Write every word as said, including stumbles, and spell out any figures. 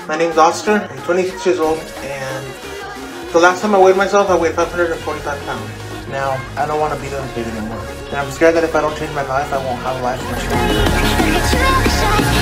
My name's Oscar, I'm twenty-six years old, and the last time I weighed myself, I weighed five hundred forty-five pounds. Now, I don't want to be this big anymore. And I'm scared that if I don't change my life, I won't have a life much longer.